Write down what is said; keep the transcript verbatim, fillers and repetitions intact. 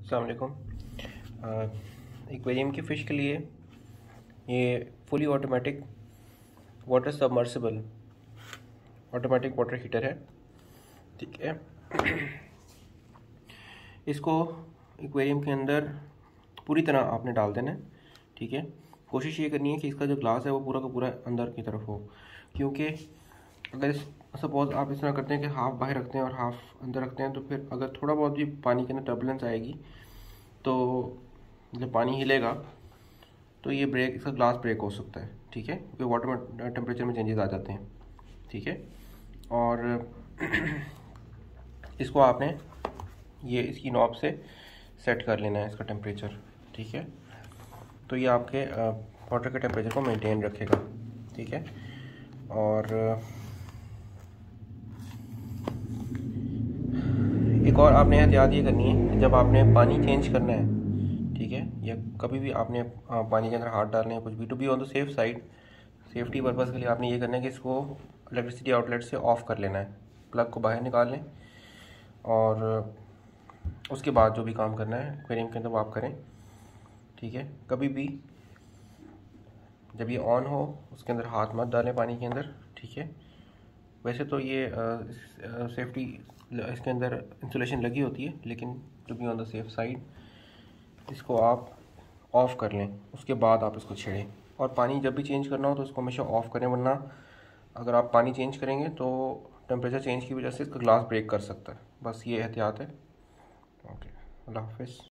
अस्सलाम वालेकुम। एक्वेरियम की फ़िश के लिए ये fully automatic water submersible automatic water heater है, ठीक है। इसको एक्वेरियम के अंदर पूरी तरह आपने डाल देना है, ठीक है। कोशिश ये करनी है कि इसका जो ग्लास है वो पूरा का पूरा अंदर की तरफ हो, क्योंकि अगर सपोज़ आप इस तरह करते हैं कि हाफ़ बाहर रखते हैं और हाफ़ अंदर रखते हैं, तो फिर अगर थोड़ा बहुत भी पानी के अंदर टर्बुलेंस आएगी तो जब पानी हिलेगा तो ये ब्रेक इसका ग्लास ब्रेक हो सकता है, ठीक है, क्योंकि वाटर में टेम्परेचर में चेंजेस आ जाते हैं, ठीक है। और इसको आपने ये इसकी नॉब से सेट कर लेना है इसका टेम्परेचर, ठीक है। तो ये आपके वाटर के टेम्परेचर को मेंटेन रखेगा, ठीक है। और एक और आपने एहतियात ये करनी है कि जब आपने पानी चेंज करना है, ठीक है, या कभी भी आपने पानी के अंदर हाथ डालने हैं कुछ भी, to be on the safe side, safety purpose के लिए आपने ये करना है कि इसको इलेक्ट्रिसिटी आउटलेट से ऑफ़ कर लेना है, प्लग को बाहर निकाल लें और उसके बाद जो भी काम करना है एक्वेरियम के अंदर वो आप करें, ठीक है। कभी भी जब ये ऑन हो उसके अंदर हाथ मत डालें पानी के अंदर, ठीक है। वैसे तो ये सेफ्टी इसके अंदर इंसुलेशन लगी होती है, लेकिन to be on the safe side इसको आप ऑफ़ कर लें, उसके बाद आप इसको छेड़ें। और पानी जब भी चेंज करना हो तो इसको हमेशा ऑफ़ करें, वरना अगर आप पानी चेंज करेंगे तो टेम्परेचर चेंज की वजह से इसका ग्लास ब्रेक कर सकता है। बस ये एहतियात है। ओके, अल्लाह हाफ़िज़।